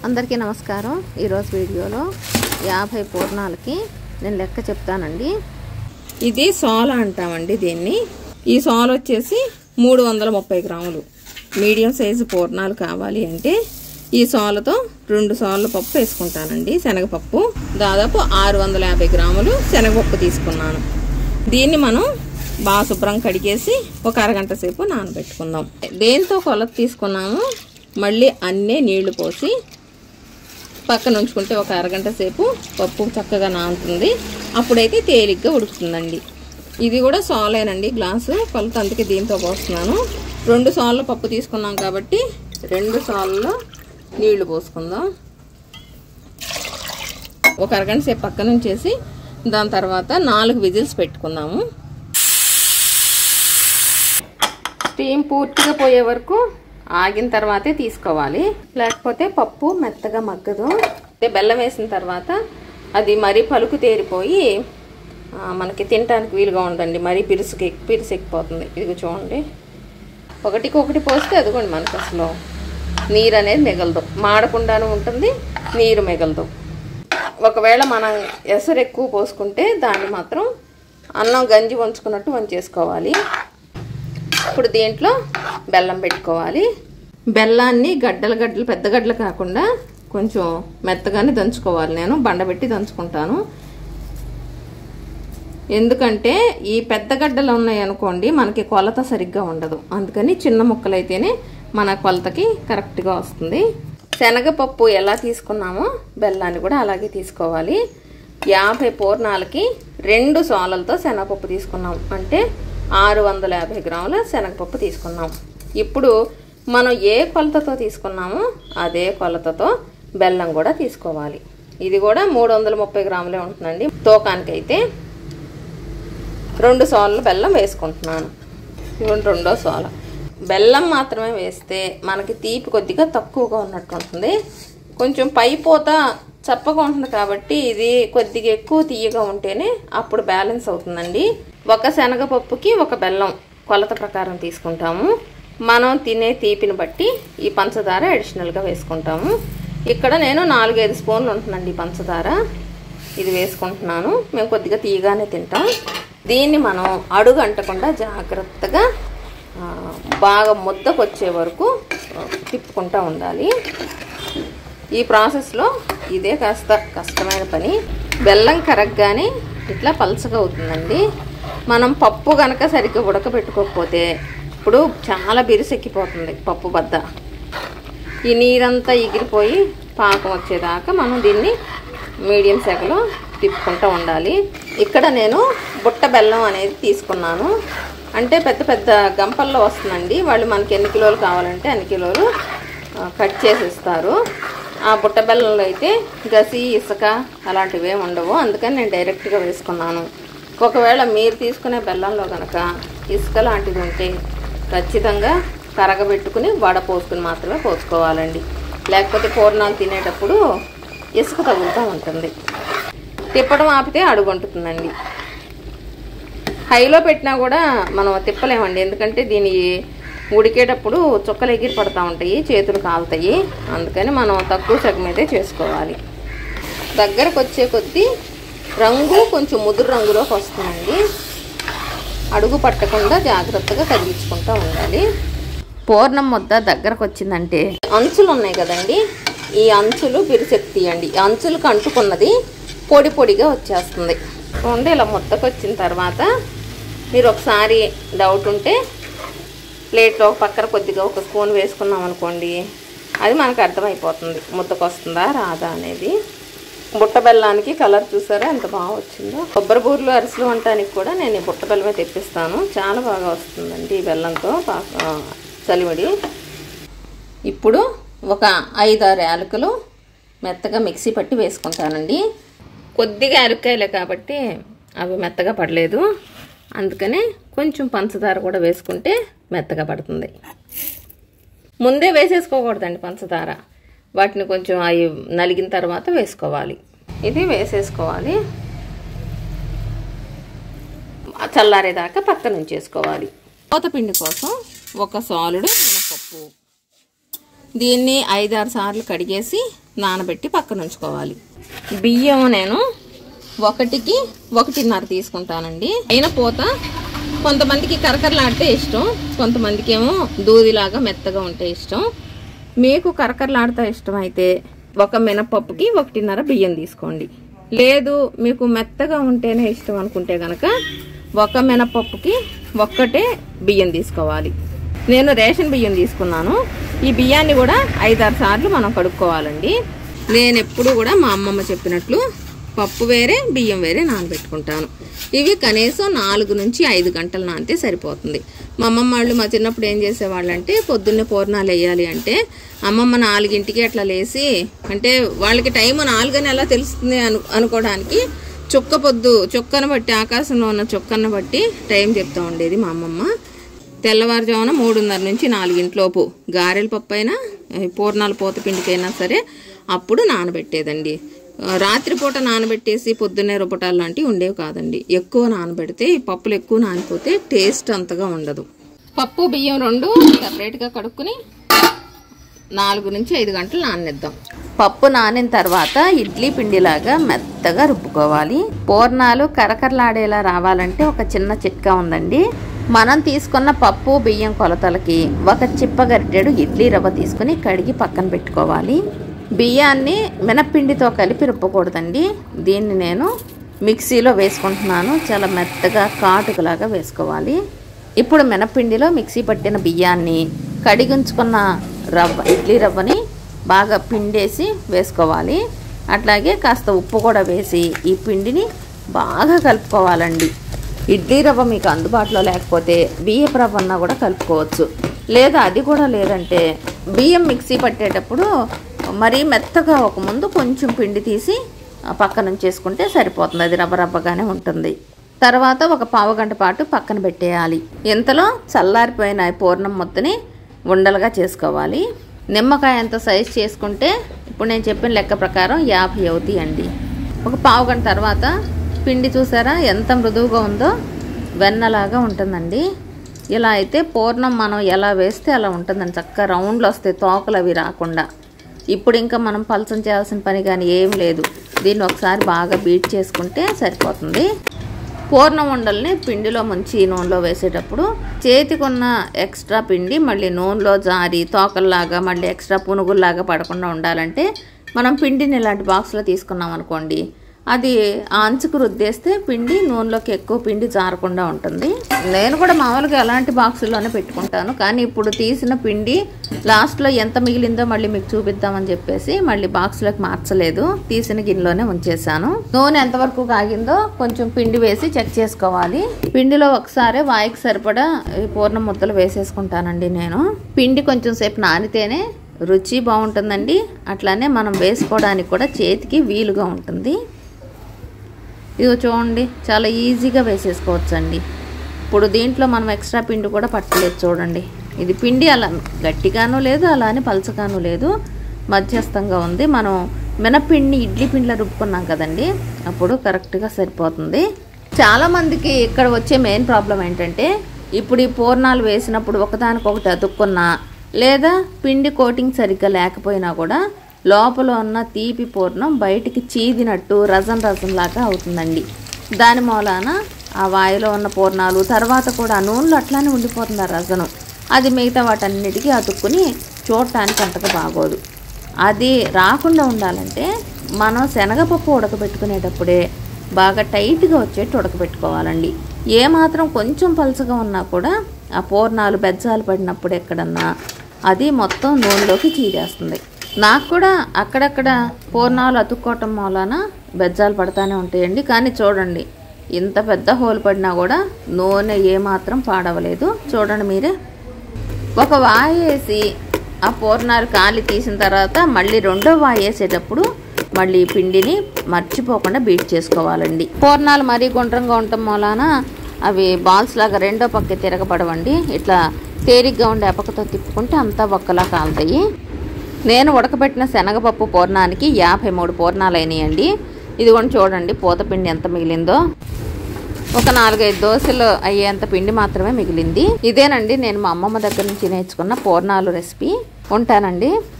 అందరికీ నమస్కారం। ఈరోజు వీడియోలో 50 పూర్ణాలకి నేను లెక్క చెప్తానండి। ఇది సోల అంటామండి దీన్ని। ఈ సోల వచ్చేసి 330 గ్రాములు। మీడియం సైజు పూర్ణాలు కావాలి అంటే ఈ సోలతో 2 సోలల పప్పు వేసుకుంటానండి। శనగపప్పు దాదాపు 650 గ్రాములు శనగపప్పు తీసుకున్నాను। దీన్ని మనం బాగా శుభ్రం కడిగేసి ఒక అరగంట సేపు నానబెట్టుకుందాం। దేంతో కొలత తీసుకున్నాము మళ్ళీ అన్నీ నీళ్లు పోసి పక్కన ఉంచుకుంటే ఒక అరగంట సేపు పప్పు చక్కగా నానుతుంది। అప్పుడైతే తేలిగ్గా ఉడుకుతుందండి। ఇది కూడా సోలేనండి, గ్లాసు కొలత, అందుకే దీంతో పోస్తున్నాను। 2 సోళ్ళ పప్పు తీసుకున్నాం కాబట్టి 2 సోళ్ళలో నీళ్లు పోసుకుందాం। ఒక అరగంట సేపు పక్కన ఉంచేసి దాని తర్వాత 4 విజిల్స్ పెట్టుకుందాము। స్టీమ్ పూర్తిగా పోయే వరకు ఆగిన తర్వాతే తీసుకోవాలి, లేకపోతే పప్పు మెత్తగా మగ్గదు। బెల్లం వేసిన తర్వాత అది మరీ పలుకు తేరిపోయి మనకి తినడానికి వీలుగా ఉందండి, మరీ పిరుసెక్కిపోతుంది। ఇది చూడండి, ఒకటికొకటి పోస్తే అదిగోండి మనకు అసలు నీరు అనేది మిగలదు, మాడకుండాను ఉంటుంది, నీరు మిగలదు। ఒకవేళ మనం ఎసరు ఎక్కువ పోసుకుంటే దాన్ని మాత్రం అన్నం గంజి వంచుకున్నట్టు వంచేసుకోవాలి। ఇప్పుడు దీంట్లో బెల్లం పెట్టుకోవాలి। బెల్లాన్ని గడ్డలు పెద్ద గడ్డలు కాకుండా కొంచెం మెత్తగానే దంచుకోవాలి। నేను బండబెట్టి దంచుకుంటాను, ఎందుకంటే ఈ పెద్ద గడ్డలు ఉన్నాయి అనుకోండి మనకి కొలత సరిగ్గా ఉండదు, అందుకని చిన్న ముక్కలైతేనే మన కొలతకి కరెక్ట్గా వస్తుంది। శనగపప్పు ఎలా తీసుకున్నామో బెల్లాన్ని కూడా అలాగే తీసుకోవాలి। 50 పూర్ణాలకి 2 సోలలతో శనగపప్పు తీసుకున్నాం అంటే 650 గ్రాముల శనగపప్పు తీసుకున్నాం। ఇప్పుడు మనం ఏ కొలతతో తీసుకున్నామో అదే కొలతతో బెల్లం కూడా తీసుకోవాలి। ఇది కూడా 330 గ్రాములే ఉంటుందండి। తూకానికైతే 2 సోలలు బెల్లం వేసుకుంటున్నాను। ఇవ్వండి 2వ సోల బెల్లం మాత్రమే వేస్తే మనకి తీపి కొద్దిగా తక్కువగా ఉన్నట్టు ఉంటుంది, కొంచెం పైపోత చప్పగా ఉంటుంది కాబట్టి ఇది కొద్దిగా ఎక్కువ తీయగా ఉంటేనే అప్పుడు బ్యాలెన్స్ అవుతుందండి। ఒక శనగపప్పుకి ఒక బెల్లం కొలత ప్రకారం తీసుకుంటాము, మనం తినే తీపిని బట్టి ఈ పంచదార అడిషనల్గా వేసుకుంటాము। ఇక్కడ నేను 4-5 స్పూన్లు ఉంటుందండి పంచదార, ఇది వేసుకుంటున్నాను। మేము కొద్దిగా తీయగానే తింటాం। దీన్ని మనం అడుగు అంటకుండా జాగ్రత్తగా బాగా ముద్దకు వచ్చే వరకు తిప్పుకుంటూ ఉండాలి। ఈ ప్రాసెస్లో ఇదే కాస్త కష్టమైన పని, బెల్లం కరగ్గానే ఇట్లా పలచగా అవుతుందండి। మనం పప్పు కనుక సరిగ్గా ఉడకబెట్టుకోకపోతే ఇప్పుడు చాలా బిరుసెక్కిపోతుంది పప్పు బద్ద, ఈ నీరంతా ఎగిరిపోయి పాకం వచ్చేదాకా మనం దీన్ని మీడియం సెగలో తిప్పుకుంటూ ఉండాలి। ఇక్కడ నేను బుట్ట బెల్లం అనేది తీసుకున్నాను, అంటే పెద్ద పెద్ద గంపల్లో వస్తుందండి, వాళ్ళు మనకి ఎన్ని కిలోలు కావాలంటే అన్ని కిలోలు కట్ చేసి ఇస్తారు। ఆ బుట్ట బెల్లంలో అయితే గసి ఇసుక అలాంటివి ఏమి ఉండవు, అందుకని నేను డైరెక్ట్గా వేసుకున్నాను। ఒకవేళ మీరు తీసుకునే బెల్లంలో కనుక ఇసుక లాంటిది ఉంటే ఖచ్చితంగా కరగబెట్టుకుని వడ పోసుకుని మాత్రమే పోసుకోవాలండి, లేకపోతే పూర్ణాలు తినేటప్పుడు ఇసుక తగులుతూ ఉంటుంది, తిప్పడం ఆపితే అడుగుంటుందండి। హైలో పెట్టినా కూడా మనం తిప్పలేమండి, ఎందుకంటే దీని ఉడికేటప్పుడు చుక్కలు ఎగిరి పడుతూ ఉంటాయి, చేతులు కాలుతాయి, అందుకని మనం తక్కువ సగం మీదే చేసుకోవాలి। దగ్గరకు వచ్చే కొద్దీ రంగు కొంచెం ముదురు రంగులోకి వస్తుందండి, అడుగు పట్టకుండా జాగ్రత్తగా కదిలించుకుంటూ ఉండాలి। పూర్ణం ముద్ద దగ్గరకు వచ్చిందంటే అంచులు ఉన్నాయి కదండి, ఈ అంచులు బిరుసెక్కి తీయండి, ఈ అంచులకు అంటుకున్నది పొడి పొడిగా వచ్చేస్తుంది చూడండి। ఇలా ముద్దకు వచ్చిన తర్వాత మీరు ఒకసారి డౌట్ ఉంటే ప్లేట్లో పక్కన కొద్దిగా ఒక స్పూన్ వేసుకున్నాం అనుకోండి, అది మనకు అర్థమైపోతుంది ముద్దకు వస్తుందా రాదా అనేది। బుట్ట బెల్లానికి కలర్ చూసారా ఎంత బాగా వచ్చిందో। కొబ్బరి బూరెలు అరిసెలు వండటానికి కూడా నేను ఈ బుట్ట బెల్లమే తెప్పిస్తాను, చాలా బాగా వస్తుందండి ఈ బెల్లంతో చలివిడి। ఇప్పుడు ఒక 5-6 యాలకులు మెత్తగా మిక్సీ పట్టి వేసుకుంటానండి, కొద్దిగా యాలక్కాయలే కాబట్టి అవి మెత్తగా పడలేదు, అందుకనే కొంచెం పంచదార కూడా వేసుకుంటే మెత్తగా పడుతుంది। ముందే వేసేసుకోకూడదండి పంచదార, వాటిని కొంచెం అవి నలిగిన తర్వాత వేసుకోవాలి। ఇది వేసేసుకోవాలి, చల్లారేదాకా పక్కన ఉంచేసుకోవాలి। కోతపిండి కోసం ఒక సాలుడు మినపప్పు, దీన్ని 5-6 సార్లు కడిగేసి నానబెట్టి పక్కన ఉంచుకోవాలి. బియ్యం నేను 1కి 1.5 తీసుకుంటానండి. అయిన పోత కొంతమందికి కరకరలాడితే ఇష్టం, కొంతమందికి ఏమో దూదిలాగా మెత్తగా ఉంటే ఇష్టం. మీకు కరకరలాడితే ఇష్టం అయితే 1 మినపప్పుకి 1.5 బియ్యం తీసుకోండి. లేదు మీకు మెత్తగా ఉంటేనే ఇష్టం అనుకుంటే కనుక 1 మినపప్పుకి 1 బియ్యం తీసుకోవాలి. నేను రేషన్ బియ్యం తీసుకున్నాను. ఈ బియ్యాన్ని కూడా 5-6 సార్లు మనం కడుక్కోవాలండి. నేను ఎప్పుడు కూడా మా అమ్మమ్మ చెప్పినట్లు పప్పు వేరే బియ్యం వేరే నానబెట్టుకుంటాను. ఇవి కనీసం 4 నుంచి 5 గంటలు నానితే సరిపోతుంది. మా అమ్మమ్మ వాళ్ళు మా చిన్నప్పుడు ఏం చేసేవాళ్ళంటే పొద్దున్నే పూర్ణాలు వేయాలి అంటే అమ్మమ్మ 4ంటికి అట్లా లేసి, అంటే వాళ్ళకి టైం 4 అని ఎలా తెలుస్తుంది అనుకోవడానికి చుక్కను బట్టి, ఆకాశంలో ఉన్న చుక్కను బట్టి టైం చెప్తూ ఉండేది మా అమ్మమ్మ. తెల్లవారుజామున 3:30 నుంచి 4 గారెల పప్పు అయినా పూర్ణాల పోత పిండికైనా సరే అప్పుడు నానబెట్టేదండి. రాత్రిపూట నానబెట్టేసి పొద్దున్నే రుబ్బటాలు లాంటివి ఉండేవి కాదండి. ఎక్కువ నానబెడితే ఈ పప్పులు ఎక్కువ నానిపోతే టేస్ట్ అంతగా ఉండదు. పప్పు బియ్యం 2 సపరేట్గా కడుక్కుని 4 నుంచి 5 గంటలు నాననిద్దాం. పప్పు నానిన తర్వాత ఇడ్లీ పిండిలాగా మెత్తగా రుబ్బుకోవాలి. పూర్ణాలు కరకరలాడేలా రావాలంటే ఒక చిన్న చిట్కా ఉందండి. మనం తీసుకున్న పప్పు బియ్యం కొలతలకి 1 చిప్పగరిటెడు ఇడ్లీ రవ్వ తీసుకుని కడిగి పక్కన పెట్టుకోవాలి. బియ్యాన్ని మినప్పిండితో కలిపి రుబ్బకూడదండి. దీన్ని నేను మిక్సీలో వేసుకుంటున్నాను. చాలా మెత్తగా కాటుకలాగా వేసుకోవాలి. ఇప్పుడు మినప్పిండిలో మిక్సీ పట్టిన బియ్యాన్ని కడిగించుకున్న ఇడ్లీ రవ్వని బాగా పిండేసి వేసుకోవాలి. అట్లాగే కాస్త ఉప్పు కూడా వేసి ఈ పిండిని బాగా కలుపుకోవాలండి. ఇడ్లీ రవ్వ మీకు అందుబాటులో లేకపోతే బియ్యపు రవ్వ అన్నా కూడా కలుపుకోవచ్చు. లేదా అది కూడా లేదంటే బియ్యం మిక్సీ పట్టేటప్పుడు మరీ మెత్తగా ఒక ముందు కొంచెం పిండి తీసి పక్కన ఉంచేసుకుంటే సరిపోతుంది. అది రవ్వగానే ఉంటుంది. తర్వాత ఒక పావు గంట పాటు పక్కన పెట్టేయాలి. ఇంతలో చల్లారిపోయిన పూర్ణం ముద్దని ఉండలుగా చేసుకోవాలి. నిమ్మకాయ ఎంత సైజ్ చేసుకుంటే ఇప్పుడు నేను చెప్పిన లెక్క ప్రకారం 50 అవుతాయండి. ఒక పావు గంట తర్వాత పిండి చూసారా ఎంత మృదువుగా ఉందో, వెన్నలాగా ఉంటుందండి. ఇలా అయితే పూర్ణం మనం ఎలా వేస్తే అలా ఉంటుందండి. చక్కగా రౌండ్లు వస్తాయి, తోకలు అవి రాకుండా. ఇప్పుడు ఇంకా మనం పలచం చేయాల్సిన పని కానీ ఏం లేదు. దీన్ని ఒకసారి బాగా బీట్ చేసుకుంటే సరిపోతుంది. పూర్ణం ఉండల్ని పిండిలో ముంచి నూనెలో వేసేటప్పుడు చేతికున్న ఎక్స్ట్రా పిండి మళ్ళీ నూనెలో జారి తోకల్లాగా మళ్ళీ ఎక్స్ట్రా పునుగుల్లాగా పడకుండా ఉండాలంటే మనం పిండిని ఇలాంటి బాక్స్లో తీసుకున్నాం అనుకోండి, అది ఆ అంచుకు రుద్దేస్తే పిండి నూనెలోకి ఎక్కువ పిండి జారకుండా ఉంటుంది. నేను కూడా మామూలుగా అలాంటి బాక్సుల్లోనే పెట్టుకుంటాను. కానీ ఇప్పుడు తీసిన పిండి లాస్ట్లో ఎంత మిగిలిందో మళ్ళీ మీకు చూపిద్దామని చెప్పేసి మళ్ళీ బాక్స్లోకి మార్చలేదు, తీసిన గిన్నెలోనే ఉంచేసాను. నూనె ఎంతవరకు కాగిందో కొంచెం పిండి వేసి చెక్ చేసుకోవాలి. పిండిలో ఒకసారి వాయికి సరిపడా పూర్ణ ముద్దలు వేసేసుకుంటానండి నేను. పిండి కొంచెం సేపు నానితేనే రుచి బాగుంటుందండి. అట్లానే మనం వేసుకోవడానికి కూడా చేతికి వీలుగా ఉంటుంది. ఇదిగో చూడండి, చాలా ఈజీగా వేసేసుకోవచ్చండి. ఇప్పుడు దీంట్లో మనం ఎక్స్ట్రా పిండి కూడా పట్టలేదు. చూడండి, ఇది పిండి అలా గట్టిగానూ లేదు, అలానే పలచగానూ లేదు, మధ్యస్థంగా ఉంది. మనం మినప్పిండిని ఇడ్లీ పిండిలో రుబ్బుకున్నాం కదండి, అప్పుడు కరెక్ట్గా సరిపోతుంది. చాలామందికి ఇక్కడ వచ్చే మెయిన్ ప్రాబ్లం ఏంటంటే, ఇప్పుడు ఈ పూర్ణాలు వేసినప్పుడు ఒకదానికొకటి అతుక్కున్నా లేదా పిండి కోటింగ్ సరిగ్గా లేకపోయినా కూడా లోపల ఉన్న తీపి పూర్ణం బయటికి చీదినట్టు రసం లాగా అవుతుందండి. దాని మూలాన ఆ వాయిలో ఉన్న పూర్ణాలు తర్వాత కూడా నూనెలో అట్లానే ఉండిపోతుంది ఆ రసనం. అది మిగతా వాటన్నిటికీ అతుక్కుని చూడటానికి అంతగా బాగోదు. అది రాకుండా ఉండాలంటే మనం శనగపప్పు ఉడకబెట్టుకునేటప్పుడే బాగా టైట్గా వచ్చేట్టు ఉడకబెట్టుకోవాలండి. ఏమాత్రం కొంచెం పలుచగా ఉన్నా కూడా ఆ పూర్ణాలు బెజ్జాలు పడినప్పుడు ఎక్కడన్నా అది మొత్తం నూనెలోకి చీదేస్తుంది. నాకు కూడా అక్కడక్కడ పూర్ణాలు అతుక్కోవటం మూలాన బెజ్జాలు పడతానే ఉంటాయండి. కానీ చూడండి, ఇంత పెద్ద హోల్ పడినా కూడా నూనె ఏమాత్రం పాడవలేదు. చూడండి మీరే. ఒక వాయి వేసి ఆ పూర్ణాలు కాలి తీసిన తర్వాత మళ్ళీ రెండో వాయి వేసేటప్పుడు మళ్ళీ పిండిని మర్చిపోకుండా బీట్ చేసుకోవాలండి. పూర్ణాలు మరీ గుండ్రంగా ఉండటం మూలాన అవి బాల్స్ లాగా రెండో పక్క తిరగబడవండి. ఇట్లా తేలిగ్గా ఉండే అపకతో తిప్పుకుంటే అంతా ఒక్కలా కాలుతాయి. నేను ఉడకబెట్టిన శనగపప్పు పూర్ణానికి 53 పూర్ణాలు అయినాయండి. ఇది కూడా చూడండి పూతపిండి ఎంత మిగిలిందో. ఒక 4-5 దోశలు అయ్యేంత పిండి మాత్రమే మిగిలింది. ఇదేనండి నేను మా అమ్మమ్మ దగ్గర నుంచి నేర్చుకున్న పూర్ణాలు రెసిపీ. ఉంటానండి.